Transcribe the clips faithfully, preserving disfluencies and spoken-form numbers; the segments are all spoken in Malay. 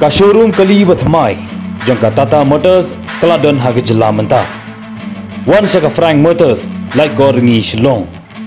ka showroom kali bathmai jangka Tata Motors Keladon haga jela mentah. Wan shaka Frank Motors like Goringi Shillong.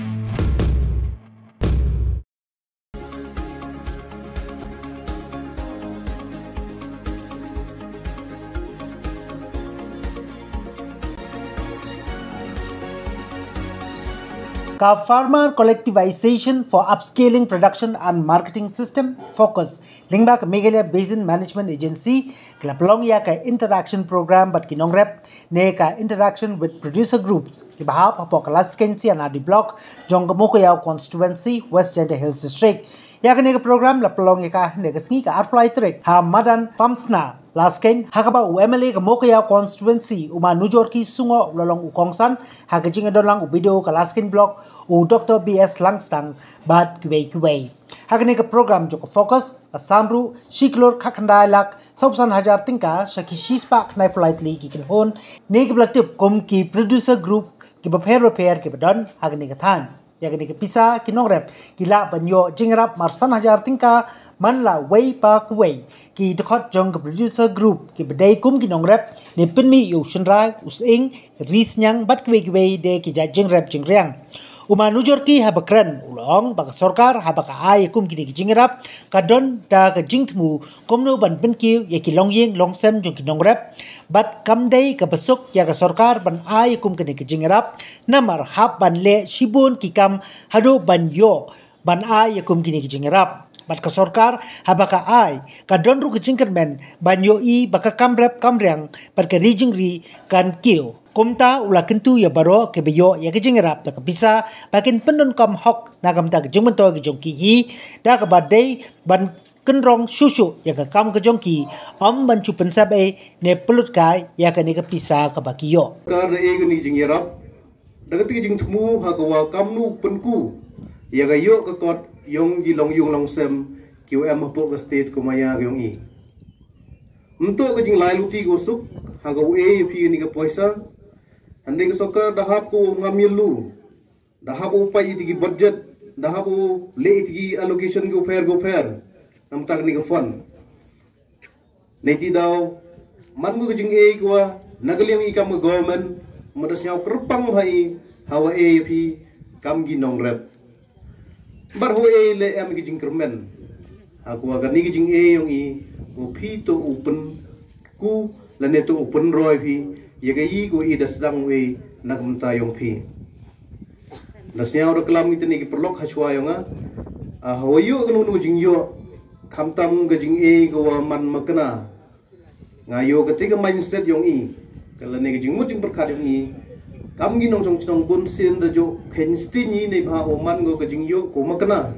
Ka Farmer Collectivization for Upscaling Production and Marketing System Focus Lingbak Meghalaya Basin Management Agency Klapalong ya ka interaction program but kinong rep ne ka interaction with producer groups ki bahap apo Kalaskensi and Adi Block jong kamoko yaw constituency West Jenda Hills District ya ka ne ka program lapalong ya ka ne ka sngi ka apply trek ha madan pamsna Lasken hakaba U M L A kamoko yaw constituency uma nujor ki sungo lolong ukongsan haga jinga dolang u video ka Lasken Block u Doctor B S Langstang bat kuwei kuwei haga ne ka program jo ka focus asamru shiklor khakhandai lak sobsan hajar tingka shaki shispa khnai politely ki kinhon ne ka blatip kom ki producer group ki baper repair ki badon haga ne ka than ya ka ne ka pisa kinong rep kila banyo jingrap marsan hajar tingka man la wei pa kuwei ki dekhot jong ka producer group ki badai kum kinong rep ne pinmi yu shinrai using ris nyang bat kuwei kuwei de ki ja jingrap jingriang Uma nujor ki habakran ulong baka sorkar habaka ay kum kini kijingrap kadon da ka jingtmu komno ban benki ya ki longyeng longsem jong kinong rep bat kamdai ka besok ya ka sorkar ban ay kum kini kijingrap namar hab ban le shibun kikam hado ban yo ban ay kum kini kijingrap bat ka sorkar habaka ay kadon ru kijingkermen ban yo i baka kamrep kamriang bat ka rijingri kan kiyo Kumta ula kentu ya baro ke beyo ya ke jingerap ta bisa bakin pendon kam hok na kam ta ke jengmento ke jongki yi da ke badai ban kenrong susu ya ke kam ke jongki om ban chu pensap e ne pelut kai ya ke ne ke pisa ke bakiyo ka da e ni jingerap da ke jing thmu ha ko wa kam nu penku ya ga yo ke kot yong gi long yung long sem Q M po ke state ko maya yong i untuk ke jing lai luti go suk ha go e pi ni ke poisa Andai kesoka dahap ko ngamilu, dahap upai tigi budget, dahap le tigi allocation go fair go fair, nam tak ni ke fund. Nanti daw, man go jing e kwa nagaliang ikam government, madas nyaw kerpang hai hawa e pi kam ginong rep. Bar ho e le am jing kermen, aku akan ni jing e yung i go pi to open ku laneto open roy pi. Yagai ko ida sedang we nagam tayong pi. Nasnya ora kelam itu ni perlok hachwa yonga. Ah hawayo kanu nu jingyo kamtam ga jing e go man makna. Ngayo ketika mindset yong i. Kalau ni jing mu jing perkat yong i. Kam gi nong chong chong bun sin da jo kensti ni nei ba o man go ga jingyo ko makna.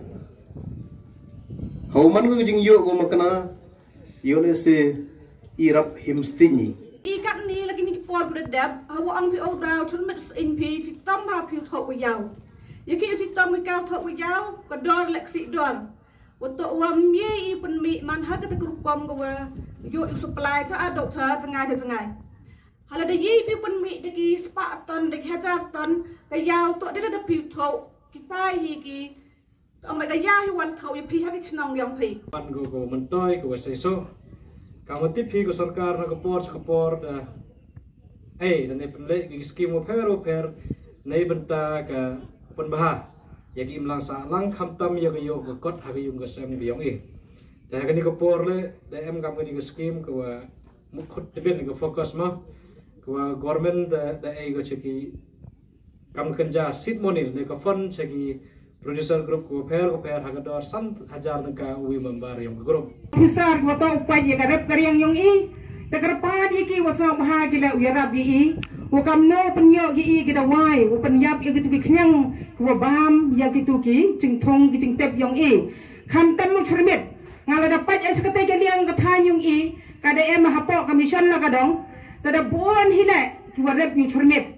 Haw man go ga jingyo ko makna. Yo le se irap himstini. Ikat ni lagi ni por berdab, hawa ang pi odraw tun met in pi ci tam ha pi thok yaw. Yaki ci tam mi kaw thok yaw, ka dor leksi dor. Wato wam ye i pen mi man ha ka te group kom go yo supply cha doctor jangai jangai. Hala de ye pi pen mi de ki spa ton de hajar ton ka yaw to de de pi thok ki tai hi ki ang ga yaw hi wan thok ye pi ha ki chnong yang pi. Man go go man toy go sai so. Kamu tipi ko sarkar na kapor sa kapor da eh dan ne penle gi skim o per o per nei benta ka penbaha yagi imlang sa lang khamtam ya ga yo ko kot ha ga yung ga sem ni yong e da ga ni kapor le da em kam ga ni skim ko wa mukhut tibin ga focus ma ko wa government da da e go cheki kam kanja sit monil ne ka fund cheki Producer group ko per ko per haga dor san hajar naka uwi member yung group. Kisar ko to upay ya garap karyang yung i. Tagarpad iki waso mahagila uyarab i. Wakam no penyo i kita wai, upan yap i gitu knyang ko bam ya gitu ki jing thong ki jing tep yung i. Kham tam mo churmit. Ngala dapat ay sakatay kaliang kathan yung i. Kada em hapo commission la kadong. Tada buon hila ki warap yung churmit.